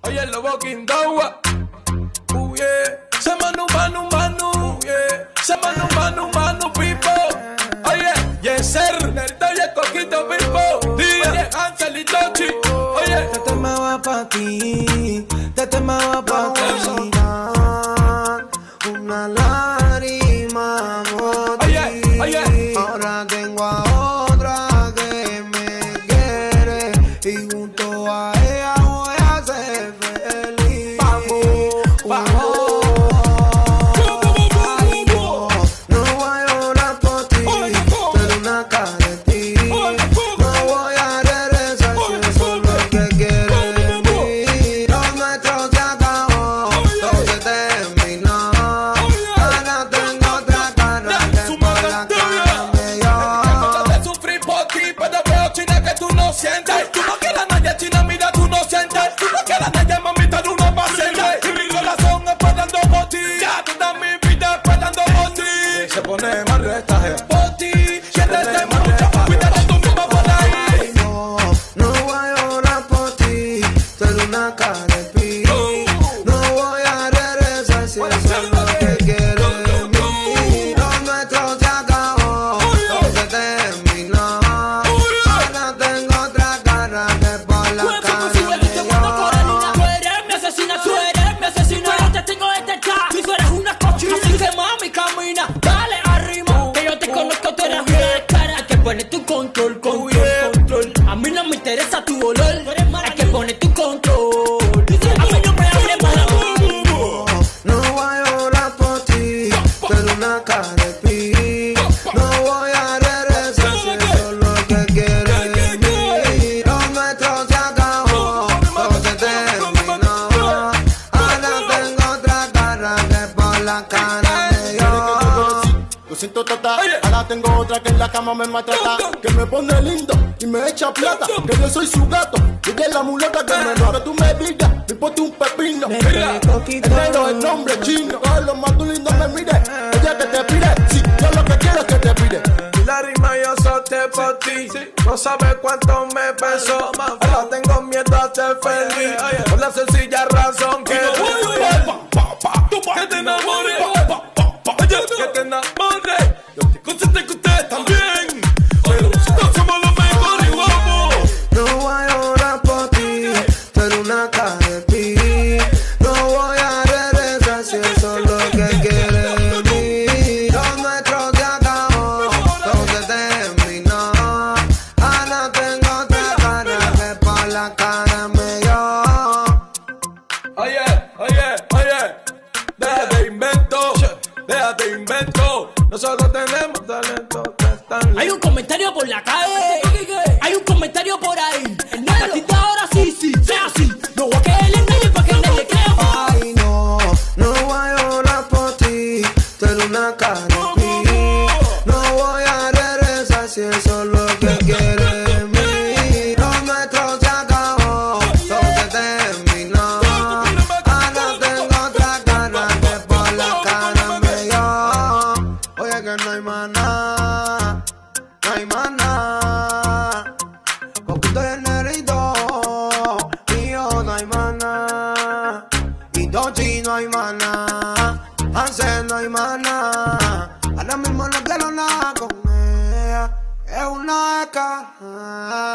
Oye, el lobo Quindowa. Yeah. Se manu, manu, manu. Yeah. Se manu, manu, manu, people. Oye, Yeser, Nerdo y el Coquito, people. Oye, Hansel y Tochi. Oye, este tema va pa' ti. Este tema va pa' ti. Una lágrima por ti. Oye. Ahora tengo a otra que me quiere y junto a ella voy a ser feliz. Vamos. Ay, no voy a llorar por ti, pero una cara de ti. No voy a regresar si eso es lo que quieres de mí. Lo nuestro se acabó, todo se terminó. Ahora tengo otra cara que por la cara me dio. De sufrir por ti, pero veo, china, que tú no sientes. Tú no quieres a nadie, china, mira, tú no sientes. Tú no quieres a nadie, mamita, tú no vas a sentir. Y mi corazón esperando por ti. Ya toda mi vida esperando por ti. Se pone mal esta gente. Por ti, siéntete mucho. Cuídate tú misma por ahí. No voy a llorar por ti, ser una cara de pi. No voy a regresar si eso es lo que quieres de mí. Lo nuestro se acabó, todo se terminó. Ahora tengo otra cara que por la cara me dio. Tú eres mi asesina, tú eres mi asesina. Pero te tengo desde acá, tú eres una cochina. Así que mami, camina, dale arriba. Que yo te conozco, tú eres una cara. Hay que poner tu control, control. A mí no me interesa tu olor. Hay que poner tu control. A mí no me hables mal. No voy a llorar por ti, ser una cara de pi. No voy a regresar si eso es lo que quieres de mí. Lo nuestro se acabó, todo se terminó. Ahora tengo otra cara que por la cara me dio. Lo siento tata, ahora tengo otra que en la cama me maltrata. Que me pone lindo y me echa plata. Que yo soy su gato y ella es la mulata que me roba. Tú me digas, me importa un pepino. Mira, El negro es nombre chino. Todo lo más tú lindo me mire. Ella que te pide, sí, yo lo que quiero es que te pide. La rima yo solté por ti. No sabes cuánto me pesó. Ahora tengo miedo a ser feliz. Por la sencilla razón que te enamores. Que te enamores. Consiste que ustedes también. Pero nosotros somos los mejores, vamos. No voy a llorar por ti, ser una cara de pi. No voy a regresar si eso es lo que quieres de mí. Lo nuestro se acabó, todo se terminó. Ahora tengo otra cara que por la cara me dio. Oye. Déjate invento. Déjate invento. Nosotros tenemos talento. Hay un comentario por la calle. Hay un comentario por ahí. A partir de ahora sí, sea así. No voy a querer en nadie para que nadie crea. Ay, no voy a llorar por ti, ser una cara de pi. No voy a regresar si eso es lo que quieres de mí. Lo nuestro se acabó, todo se terminó. Ahora tengo otra cara que por la cara me dio. Oye que no hay más nada, no hay más nada. Coquito y el negrito, y yo no hay más nada. Y Tochi no hay más nada, Hansel no hay más nada. Ahora mismo no quiero nada con ella, es una descarada.